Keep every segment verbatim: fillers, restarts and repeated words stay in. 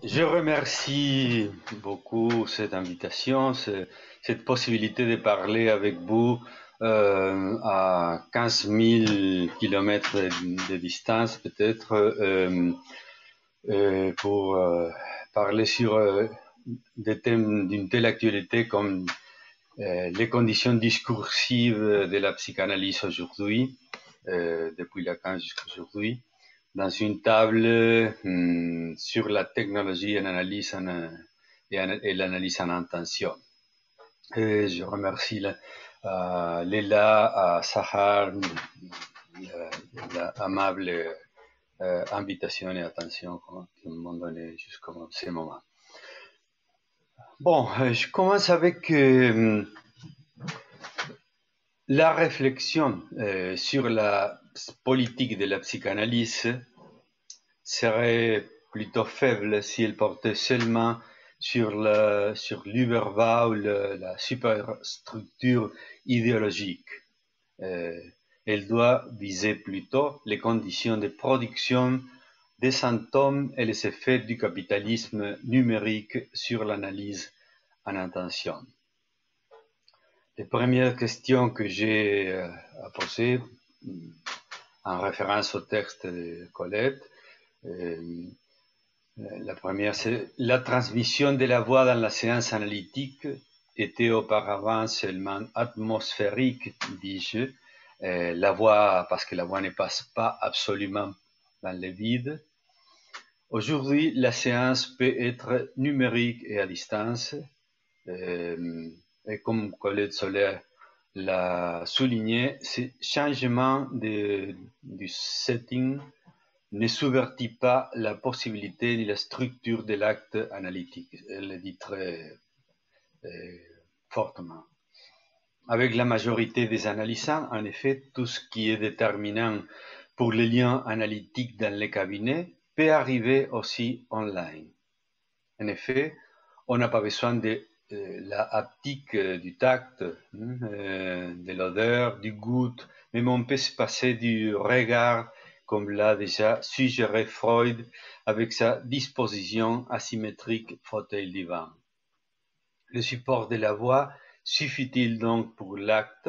Je remercie beaucoup cette invitation, ce- cette possibilité de parler avec vous euh, à quinze mille kilomètres de, de distance, peut-être, euh, euh, pour euh, parler sur euh, des thèmes d'une telle actualité comme euh, les conditions discursives de la psychanalyse aujourd'hui, euh, depuis Lacan jusqu'à aujourd'hui, dans une table hum, sur la technologie en analyse en, et, en, et l'analyse en intention. Et je remercie la, euh, Léla, euh, Sahar, l'amable euh, invitation et attention qu'ils m'ont donné jusqu'à ce moment. Bon, euh, je commence avec euh, la réflexion euh, sur la politique de la psychanalyse serait plutôt faible si elle portait seulement sur le, sur l'Uberba ou le, la superstructure idéologique. Euh, elle doit viser plutôt les conditions de production des symptômes et les effets du capitalisme numérique sur l'analyse en intention. Les premières questions que j'ai euh, à poser, en référence au texte de Colette, euh, la première, c'est la transmission de la voix dans la séance analytique était auparavant seulement atmosphérique, dis-je. Euh, la voix, parce que la voix ne passe pas absolument dans le vide. Aujourd'hui, la séance peut être numérique et à distance. Euh, et comme Colette Soler l'a souligné, ce changement de, du setting ne subvertit pas la possibilité ni la structure de l'acte analytique. Elle le dit très euh, fortement. Avec la majorité des analysants, en effet, tout ce qui est déterminant pour les liens analytiques dans les cabinets peut arriver aussi online. En effet, on n'a pas besoin de euh, la haptique euh, du tact, euh, de l'odeur, du goût, mais on peut se passer du regard, comme l'a déjà suggéré Freud avec sa disposition asymétrique fauteuil-divan. Le support de la voix suffit-il donc pour l'acte?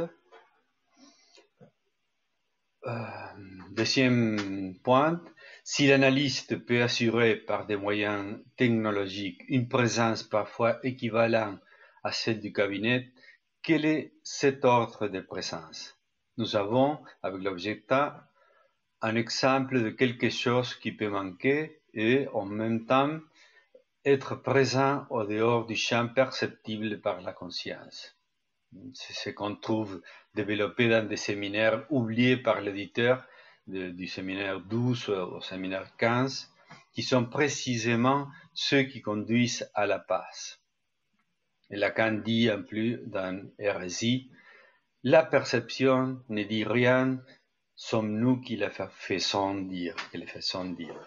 euh, Deuxième point, si l'analyste peut assurer par des moyens technologiques une présence parfois équivalente à celle du cabinet, quel est cet ordre de présence? Nous avons, avec l'objectif, un exemple de quelque chose qui peut manquer et en même temps être présent au dehors du champ perceptible par la conscience. C'est ce qu'on trouve développé dans des séminaires oubliés par l'éditeur de, du séminaire douze au séminaire quinze, qui sont précisément ceux qui conduisent à la passe. Et Lacan dit en plus dans Hérésie, la perception ne dit rien, sommes-nous qui la faisons dire, qui la faisons dire.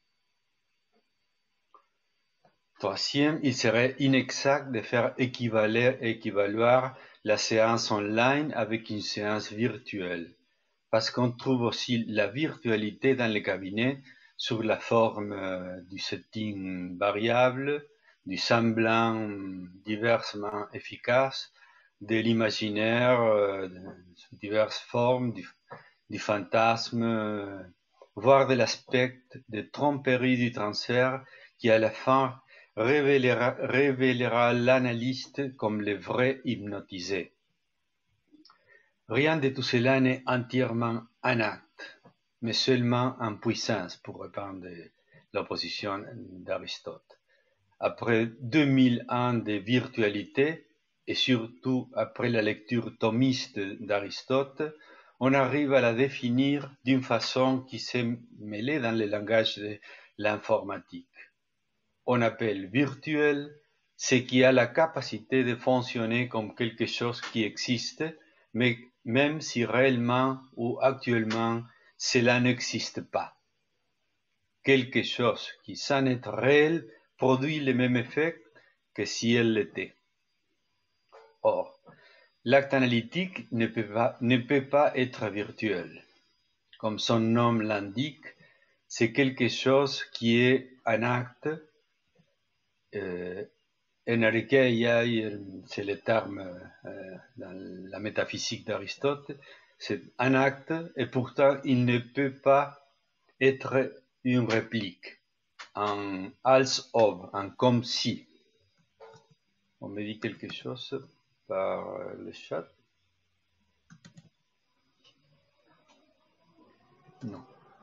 Troisième, il serait inexact de faire équivaler, équivaloir la séance online avec une séance virtuelle, parce qu'on trouve aussi la virtualité dans les cabinets sous la forme euh, du setting variable, du semblant diversement efficace, de l'imaginaire euh, sous diverses formes, du, du fantasme, euh, voire de l'aspect de tromperie du transfert qui à la fin révélera, révélera l'analyste comme le vrai hypnotisé. Rien de tout cela n'est entièrement un acte, mais seulement en puissance, pour reprendre l'opposition d'Aristote. Après deux mille ans de virtualité, et surtout après la lecture thomiste d'Aristote, on arrive à la définir d'une façon qui s'est mêlée dans le langage de l'informatique. On appelle virtuel ce qui a la capacité de fonctionner comme quelque chose qui existe, mais même si réellement ou actuellement cela n'existe pas. Quelque chose qui, sans être réel, produit le même effet que si elle l'était. Or, l'acte analytique ne peut pas, ne peut pas être virtuel. Comme son nom l'indique, c'est quelque chose qui est un acte euh, energeia, c'est le terme euh, dans la métaphysique d'Aristote, c'est un acte et pourtant il ne peut pas être une réplique, un als ob, un comme si. On me dit quelque chose par le chat. Non.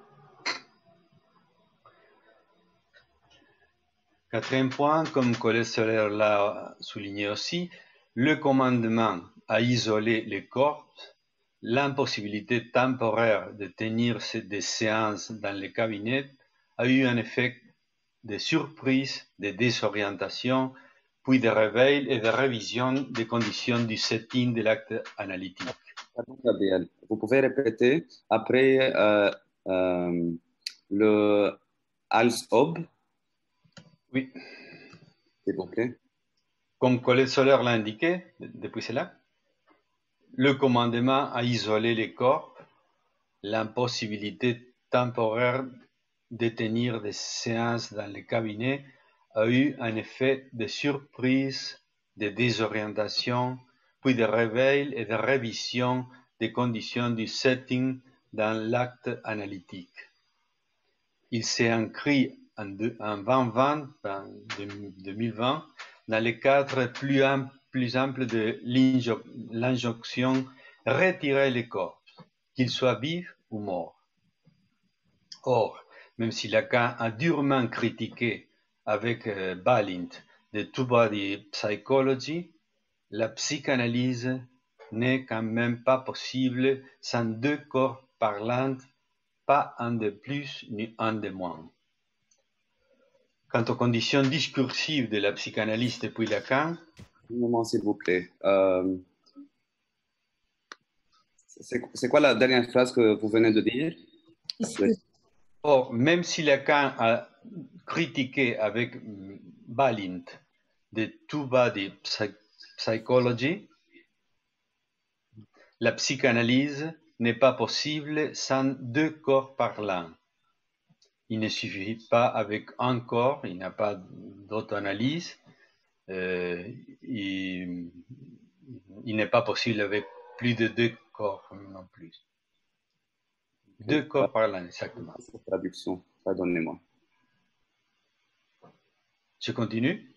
Quatrième point, comme Colette Soler l'a souligné aussi, le commandement à isoler les corps, l'impossibilité temporaire de tenir des séances dans les cabinets a eu un effet de surprise, de désorientation, puis de réveil et de révision des conditions du setting de l'acte analytique. Pardon, Gabriel, vous pouvez répéter après euh, euh, le als ob, Oui. s'il vous plaît. Comme Colette Soler l'a indiqué depuis cela, le commandement à isoler les corps, l'impossibilité temporaire de tenir des séances dans les cabinets a eu un effet de surprise, de désorientation, puis de réveil et de révision des conditions du setting dans l'acte analytique. Il s'est inscrit en, deux, en vingt vingt, en deux mille vingt, dans le cadre plus, am, plus ample de l'injonction « retirer les corps », qu'ils soient vifs ou morts. Or, même si Lacan a durement critiqué avec euh, Balint de two-body psychology, la psychanalyse n'est quand même pas possible sans deux corps parlants, pas un de plus ni un de moins. Quant aux conditions discursives de la psychanalyse depuis Lacan, un moment, s'il vous plaît. Euh, c'est quoi la dernière phrase que vous venez de dire? Or, même si Lacan a critiqué avec Balint de two-body psychology, la psychanalyse n'est pas possible sans deux corps parlants. Il ne suffit pas avec un corps, il n'y a pas d'auto-analyse, euh, il, il n'est pas possible avec plus de deux corps non plus. Okay. Deux corps parlants, exactement. Traduction, pardonnez-moi. Je continue?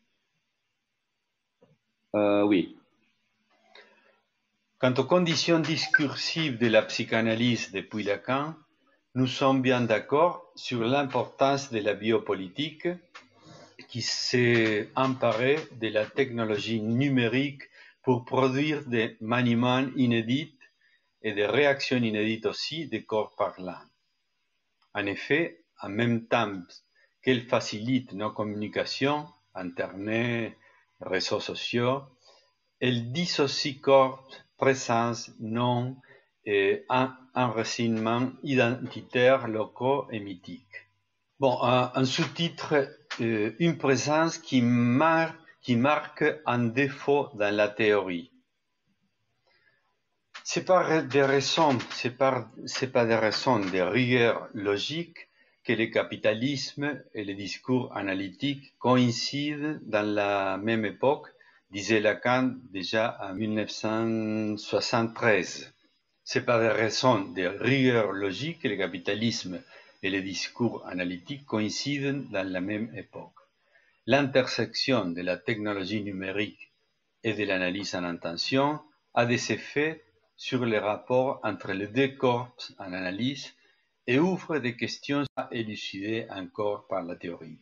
Euh, oui. Quant aux conditions discursives de la psychanalyse depuis Lacan, nous sommes bien d'accord sur l'importance de la biopolitique qui s'est emparée de la technologie numérique pour produire des maniements inédits et des réactions inédites aussi des corps parlants. En effet, en même temps qu'elle facilite nos communications, Internet, réseaux sociaux, elle dissocie corps, présence, nom et un enracinement identitaire locaux et mythiques. Bon, un, un sous-titre, euh, une présence qui, mar qui marque un défaut dans la théorie. C'est pas des raisons, c'est pas, c'est pas des raisons de rigueur logique que le capitalisme et le discours analytique coïncident dans la même époque, disait Lacan déjà en mille neuf cent soixante-treize. C'est pas des raisons de rigueur logique que le capitalisme et le discours analytique coïncident dans la même époque. L'intersection de la technologie numérique et de l'analyse en intention a des effets sur les rapports entre les deux corps en analyse et ouvre des questions à élucider encore par la théorie.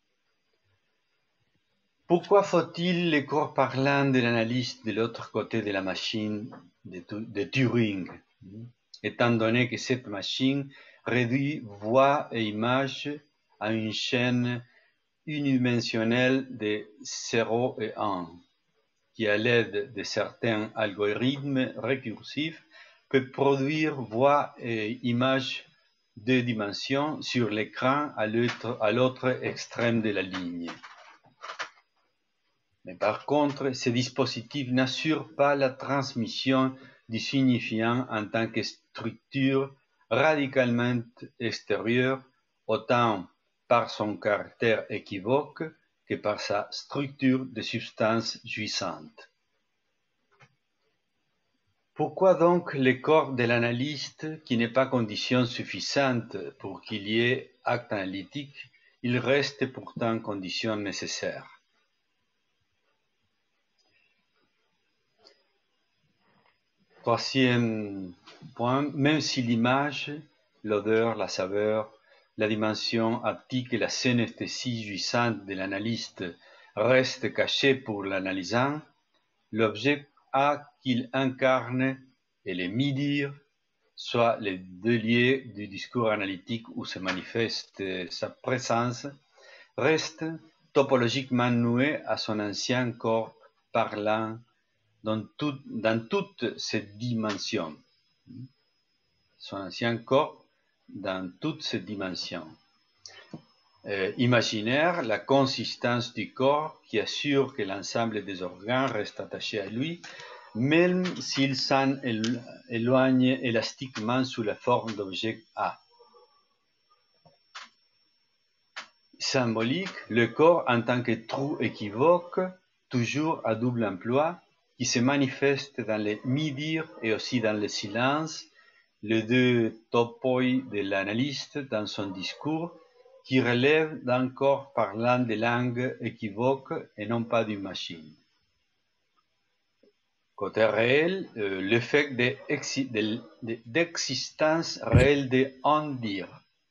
Pourquoi faut-il les corps parlants de l'analyse de l'autre côté de la machine de, de Turing, étant donné que cette machine réduit voix et images à une chaîne unidimensionnelle de zéro et un, qui à l'aide de certains algorithmes récursifs peut produire voix et images deux dimensions sur l'écran à l'autre extrême de la ligne. Mais par contre, ces dispositifs n'assurent pas la transmission du signifiant en tant que structure radicalement extérieure, autant par son caractère équivoque que par sa structure de substance jouissante. Pourquoi donc le corps de l'analyste, qui n'est pas condition suffisante pour qu'il y ait acte analytique, il reste pourtant condition nécessaire? Troisième point, même si l'image, l'odeur, la saveur, la dimension haptique et la synesthésie jouissante de l'analyste restent cachées pour l'analysant, l'objet A qu'il incarne et le mi-dire, soit les deux lieux du discours analytique où se manifeste sa présence, restent topologiquement noués à son ancien corps parlant dans, tout, dans toutes ses dimensions. Son ancien corps dans toutes ses dimensions. Euh, imaginaire, la consistance du corps qui assure que l'ensemble des organes reste attaché à lui, même s'il s'en éloigne élastiquement sous la forme d'objet A. Symbolique, le corps en tant que trou équivoque, toujours à double emploi, qui se manifeste dans les mi-dire et aussi dans le silence, les deux topoi de l'analyste dans son discours, qui relève d'un corps parlant des langues équivoques et non pas d'une machine. Côté réel, euh, l'effet d'existence réelle de en-dire.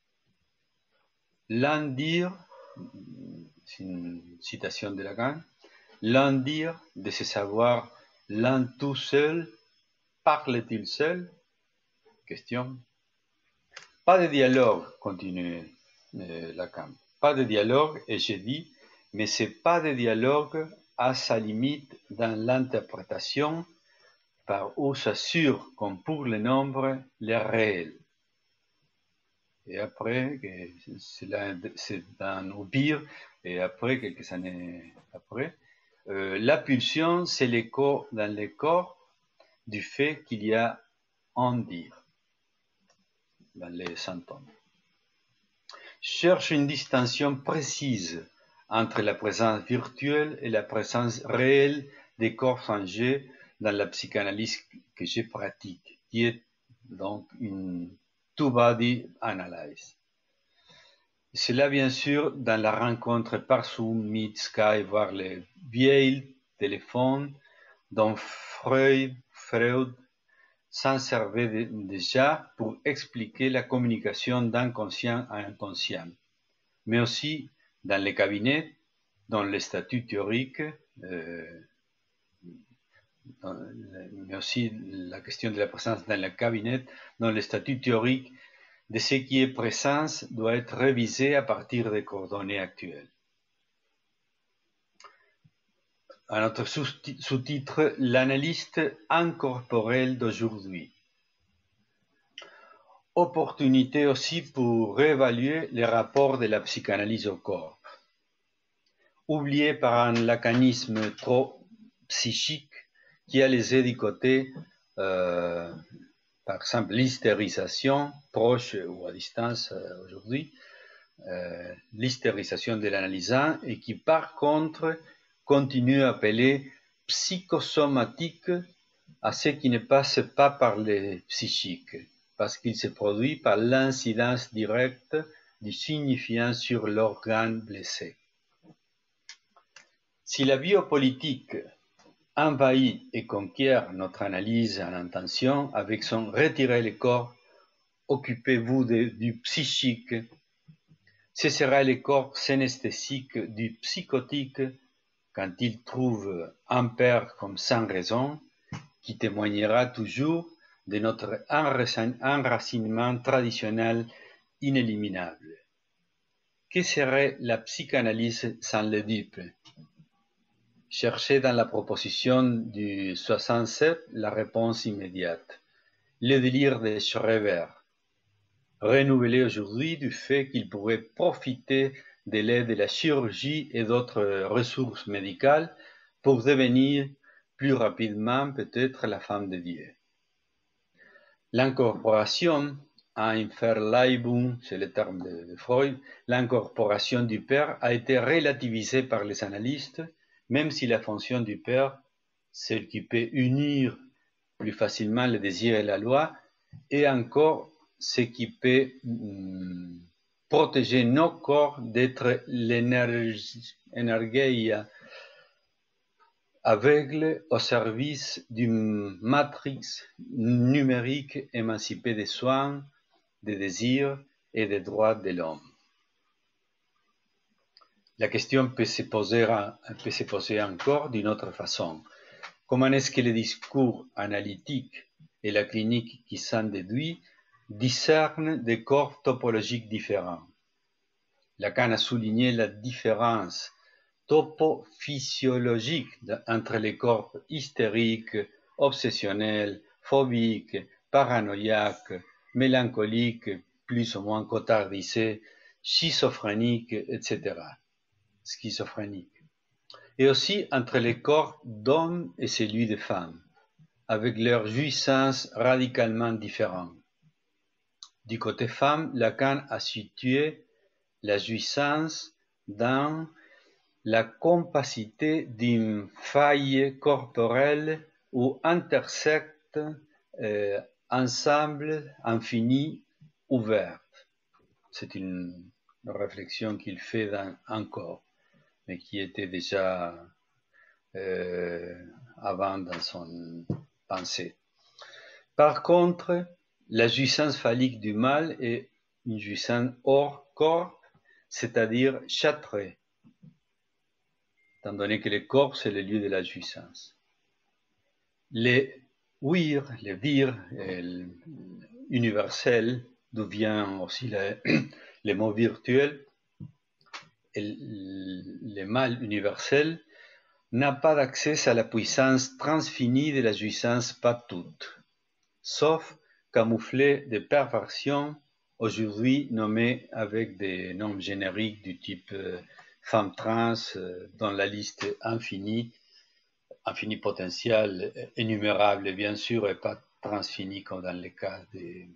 L'en-dire, c'est une citation de Lacan, l'en-dire de se savoir l'un tout seul, parle-t-il seul? Question. Pas de dialogue, continue euh, Lacan. Pas de dialogue, et je dis, mais c'est pas de dialogue à sa limite dans l'interprétation, par où s'assure, comme pour le nombre, le réel. Et après, c'est dans au pire, et après, quelques années après, euh, la pulsion, c'est l'écho dans le corps du fait qu'il y a en dire dans les symptômes. Cherche une distinction précise entre la présence virtuelle et la présence réelle des corps changés dans la psychanalyse que je pratique, qui est donc une two-body analyse. Cela, bien sûr, dans la rencontre par Zoom, Meet, Skype, voire les vieilles téléphones dont Freud, Freud s'en servait déjà pour expliquer la communication d'inconscient à inconscient, mais aussi dans les cabinets, dont le statut théorique, euh, dans, mais aussi la question de la présence dans le cabinet, dont le statut théorique de ce qui est présence doit être révisé à partir des coordonnées actuelles. À notre sous-titre, l'analyste incorporel d'aujourd'hui. Opportunité aussi pour réévaluer les rapports de la psychanalyse au corps. Oublié par un lacanisme trop psychique qui a laissé du côté, euh, par exemple, l'hystérisation, proche ou à distance euh, aujourd'hui, euh, l'hystérisation de l'analysant et qui par contre continue à appeler psychosomatique à ce qui ne passe pas par le psychique, parce qu'il se produit par l'incidence directe du signifiant sur l'organe blessé. Si la biopolitique envahit et conquiert notre analyse en intention avec son retirer le corps, occupez-vous de, du psychique, ce sera le corps synesthésique du psychotique quand il trouve un père comme sans raison, qui témoignera toujours de notre enracinement traditionnel inéliminable. Que serait la psychanalyse sans l'Oedipe? Cherchez dans la proposition du soixante-sept la réponse immédiate. Le délire de Schreber, renouvelé aujourd'hui du fait qu'il pourrait profiter de l'aide de la chirurgie et d'autres ressources médicales pour devenir plus rapidement peut-être la femme de Dieu. L'incorporation Einverleibung, c'est le terme de, de Freud, l'incorporation du père a été relativisée par les analystes, même si la fonction du père, celle qui peut unir plus facilement le désir et la loi, est encore ce qui peut hum, protéger nos corps d'être l'énergie aveugle au service d'une matrix numérique émancipée des soins, des désirs et des droits de l'homme. La question peut se poser, peut se poser encore d'une autre façon. Comment est-ce que le discours analytique et la clinique qui s'en déduit discernent des corps topologiques différents? Lacan a souligné la différence topophysiologique entre les corps hystériques, obsessionnels, phobiques, paranoïaques, mélancoliques, plus ou moins cotardisés, schizophréniques, et cetera. Schizophréniques. Et aussi entre les corps d'hommes et celui de femmes, avec leurs jouissances radicalement différentes. Du côté femme, Lacan a situé la jouissance dans la compacité d'une faille corporelle où intersectent euh, ensemble infini ouverte. C'est une réflexion qu'il fait dans encore, mais qui était déjà euh, avant dans son pensée. Par contre, la jouissance phallique du mâle est une jouissance hors corps, c'est-à-dire châtrée, étant donné que le corps, c'est le lieu de la jouissance. Les wir, les vir euh, universels, d'où vient aussi le, le mot virtuel, et le mâle universel n'a pas d'accès à la puissance transfinie de la jouissance pas toute, sauf camouflé de perversion, aujourd'hui nommées avec des noms génériques du type euh, femme trans, euh, dans la liste infinie, infini potentiel, énumérable bien sûr, et pas transfini comme dans le cas des,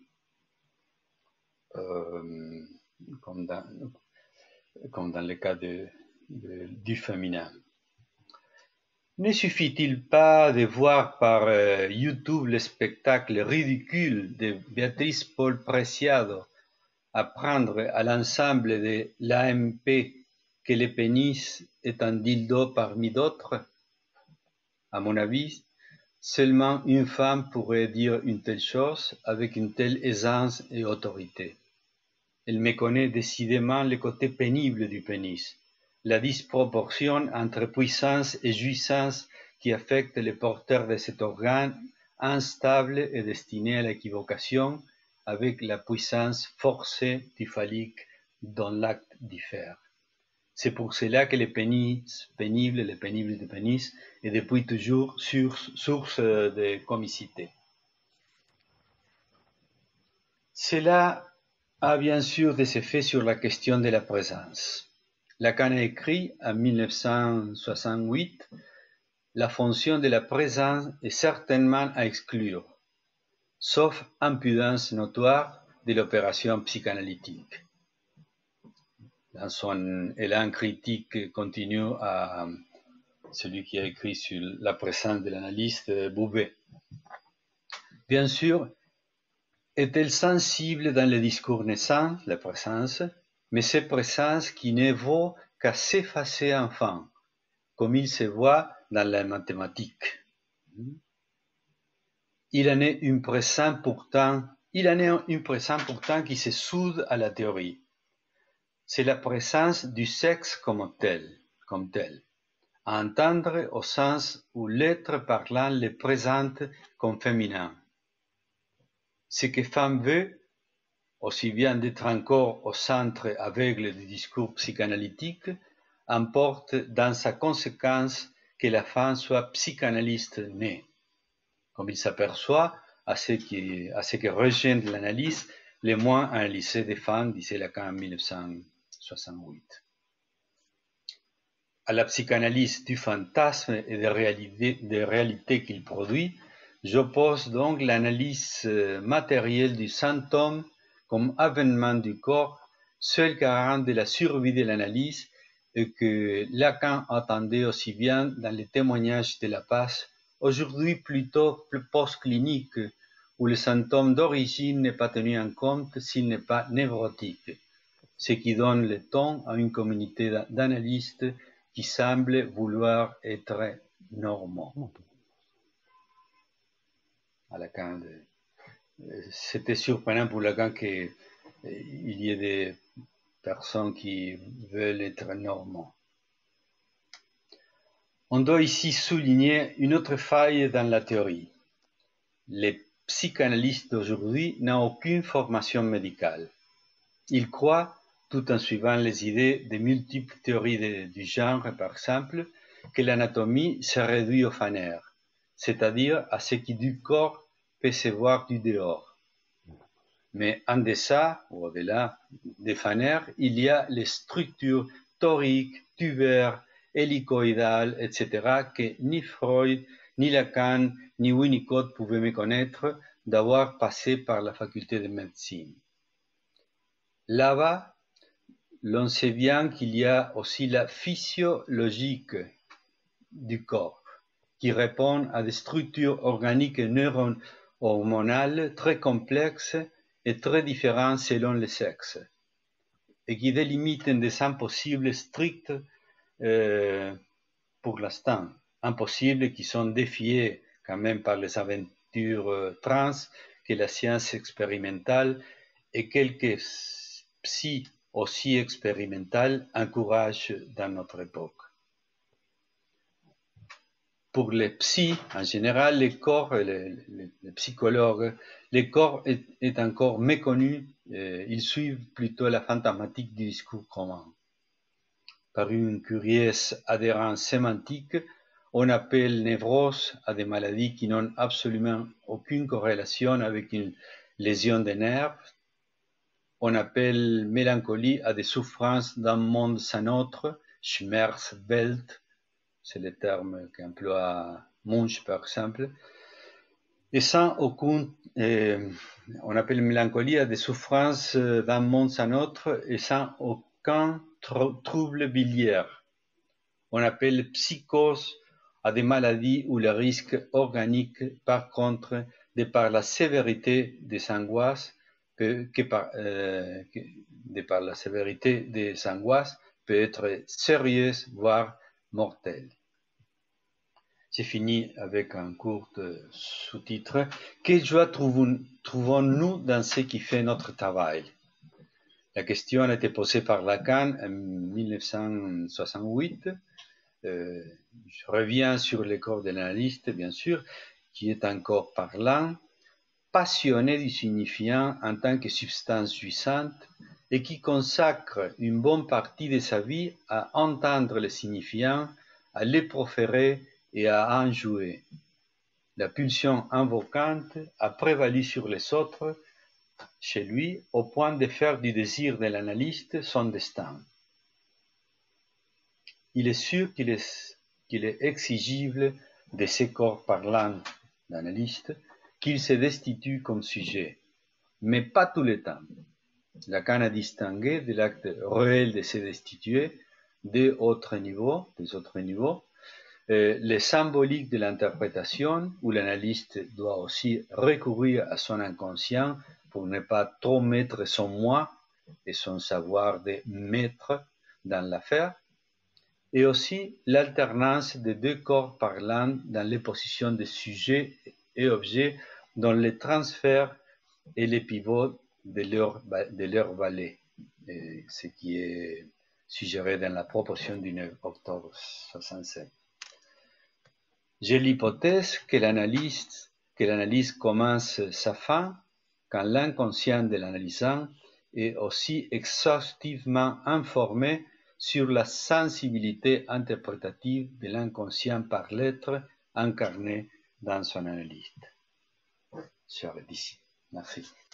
euh, comme, dans, comme dans le cas de, de, du féminin. Ne suffit-il pas de voir par euh, YouTube le spectacle ridicule de Béatrice Paul Preciado apprendre à l'ensemble de l'A M P que le pénis est un dildo parmi d'autres? À mon avis, seulement une femme pourrait dire une telle chose avec une telle aisance et autorité. Elle méconnaît décidément le côté pénible du pénis, la disproportion entre puissance et jouissance qui affecte les porteurs de cet organe instable et destiné à l'équivocation avec la puissance forcée du phallique dont l'acte diffère. C'est pour cela que le pénis pénible, le pénible du pénis, est depuis toujours source de comicité. Cela a bien sûr des effets sur la question de la présence. Lacan a écrit en mille neuf cent soixante-huit « La fonction de la présence est certainement à exclure, sauf impudence notoire de l'opération psychanalytique ». Dans son élan critique continu à celui qui a écrit sur la présence de l'analyste Bouvet. Bien sûr, est-elle sensible dans le discours naissant, la présence, mais cette présence qui ne vaut qu'à s'effacer enfin, comme il se voit dans la mathématique. Il en est une présence pourtant, il en est une présence pourtant qui se soude à la théorie. C'est la présence du sexe comme tel, comme tel, à entendre au sens où l'être parlant le présente comme féminin. Ce que femme veut, aussi bien d'être encore au centre aveugle du discours psychanalytique, importe dans sa conséquence que la femme soit psychanalyste née. Comme il s'aperçoit à ce qui, à ce que rejoint l'analyse, les moins analysés des femmes, disait Lacan en mille neuf cent soixante-huit. À la psychanalyse du fantasme et des réalités, des réalités qu'il produit, j'oppose donc l'analyse matérielle du symptôme comme avènement du corps, seul garant de la survie de l'analyse, et que Lacan attendait aussi bien dans les témoignages de la passe, aujourd'hui plutôt post-clinique, où le symptôme d'origine n'est pas tenu en compte s'il n'est pas névrotique, ce qui donne le ton à une communauté d'analystes qui semble vouloir être normaux. À Lacan, c'était surprenant pour Lacan qu'il y ait des personnes qui veulent être normaux. On doit ici souligner une autre faille dans la théorie. Les psychanalystes d'aujourd'hui n'ont aucune formation médicale. Ils croient, tout en suivant les idées de multiples théories de, du genre, par exemple, que l'anatomie se réduit au faner, c'est-à-dire à ce qui du corps peut se voir du dehors. Mais en deçà, ou au-delà des fanères, il y a les structures toriques, tubaires, hélicoïdales, et cetera, que ni Freud, ni Lacan, ni Winnicott pouvaient méconnaître d'avoir passé par la faculté de médecine. Là-bas, l'on sait bien qu'il y a aussi la physiologique du corps, qui répond à des structures organiques et neuro-hormonales très complexes et très différentes selon le sexe, et qui délimitent des impossibles stricts euh, pour l'instant, impossibles qui sont défiés quand même par les aventures euh, trans que la science expérimentale et quelques psy aussi expérimentales encouragent dans notre époque. Pour les psy, en général, le corps, les, les, les psychologues, le corps est, est encore méconnu, euh, ils suivent plutôt la fantasmatique du discours commun. Par une curieuse adhérence sémantique, on appelle névrose à des maladies qui n'ont absolument aucune corrélation avec une lésion des nerfs. On appelle mélancolie à des souffrances d'un monde sans autre, Schmerzwelt, c'est le terme qu'emploie Munch par exemple, et sans aucun, euh, on appelle mélancolie à des souffrances d'un monde sans autre et sans aucun trouble biliaire. On appelle psychose à des maladies où le risque organique, par contre, de par la sévérité des angoisses, que, que par, euh, que, de par la sévérité des angoisses, peut être sérieuse, voire mortelle. J'ai fini avec un court sous-titre. Quelle joie trouvons-nous dans ce qui fait notre travail? La question a été posée par Lacan en mille neuf cent soixante-huit. Euh, je reviens sur le corps de l'analyste, bien sûr, qui est un corps parlant, passionné du signifiant en tant que substance jouissante et qui consacre une bonne partie de sa vie à entendre le signifiant, à les proférer et à en jouer. La pulsion invocante a prévalu sur les autres chez lui au point de faire du désir de l'analyste son destin. Il est sûr qu'il est, qu'il est exigible de ces corps parlants d'analystes qu'il se destitue comme sujet, mais pas tout le temps. Lacan a distingué de l'acte réel de se destituer des autres niveaux, des autres niveaux, euh, les symboliques de l'interprétation, où l'analyste doit aussi recourir à son inconscient pour ne pas trop mettre son moi et son savoir de maître dans l'affaire, et aussi l'alternance des deux corps parlants dans les positions de sujet et objet dans les transferts et les pivots de leur, de leur valet, et ce qui est suggéré dans la proposition du neuf octobre soixante-sept. J'ai l'hypothèse que l'analyse, que l'analyse commence sa fin quand l'inconscient de l'analysant est aussi exhaustivement informé sur la sensibilité interprétative de l'inconscient par l'être incarné dans son analyste. Je arrête ici. Merci.